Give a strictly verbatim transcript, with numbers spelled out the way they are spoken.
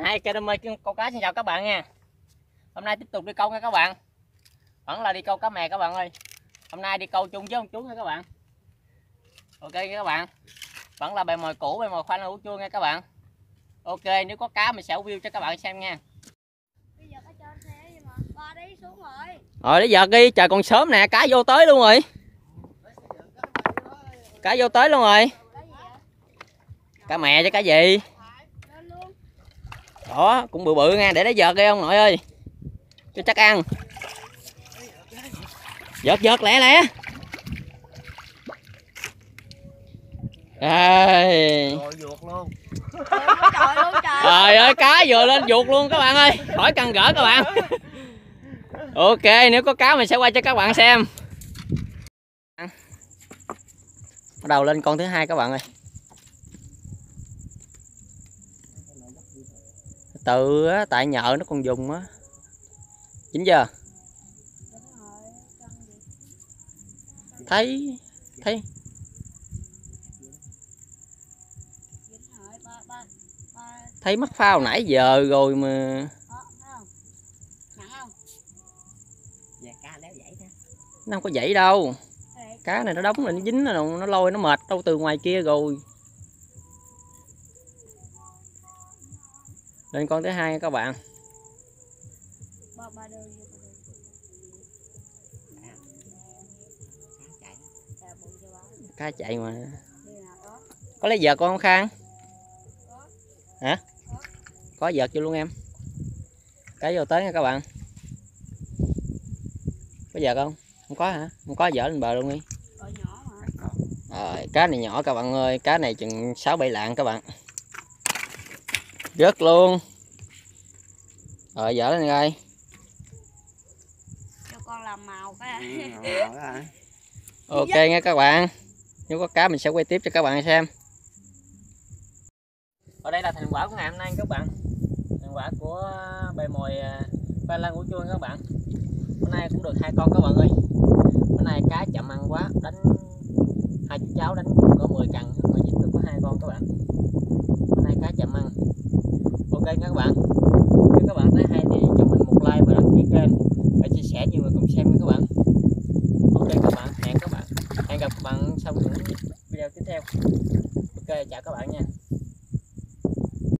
Hai Academy câu cá xin chào các bạn nha. Hôm nay tiếp tục đi câu nha các bạn. Vẫn là đi câu cá mè các bạn ơi. Hôm nay đi câu chung với ông chú nha các bạn. Ok nha các bạn. Vẫn là bè mồi cũ, bè mồi khoanh hũ chua nha các bạn. Ok, nếu có cá mình sẽ review cho các bạn xem nha. Bây giờ cá trên xe gì mà ba đi xuống rồi. Rồi bây giờ đi, trời còn sớm nè, cá vô tới luôn rồi. Cá vô tới luôn rồi. Cá mè chứ cá gì? Đó, cũng bự bự nha, để nó vợt đi ông nội ơi. Cho chắc ăn. Vợt vợt lẹ lẹ. Đây. Rồi vuột luôn. Trời ơi, cá vừa lên vuột luôn các bạn ơi. Khỏi cần gỡ các bạn. Ok, nếu có cá mình sẽ quay cho các bạn xem. Bắt đầu lên con thứ hai các bạn ơi. Từ á, tại nhợ nó còn dùng á. Chín giờ. Thấy thấy thấy mắc phao nãy giờ rồi mà nó không có dãy đâu. Cá này nó đóng lại nó dính nó, nó lôi nó mệt đâu từ ngoài kia rồi. Lên con thứ hai nha các bạn. Cá chạy mà. Có lấy vợt con không Khang? Hả? Có vợt vô luôn em. Cá vô tới nha các bạn. Có vợt không? Không có hả? Không có vợt lên bờ luôn đi. Rồi, cá này nhỏ các bạn ơi, cá này chừng sáu bảy lạng các bạn. Rớt luôn. Rồi vợ lên rồi. Cho con làm màu cái. Ok nha các bạn. Nếu có cá mình sẽ quay tiếp cho các bạn xem. Ở đây là thành quả của ngày hôm nay các bạn. Thành quả của bè mồi khoai lang hũ chua các bạn. Hôm nay cũng được hai con các bạn ơi. Bữa nay cá chậm ăn quá, đánh hai chú cháu đánh có mười cần mà dính được có hai con các bạn. Hôm nay cá chậm ăn. Ok nha các bạn. Nếu các bạn thấy hay thì cho mình một like và đăng ký kênh và chia sẻ nhiều người cùng xem nha các bạn. Ok các bạn, hẹn các bạn hẹn gặp các bạn sau những video tiếp theo. Ok, chào các bạn nha.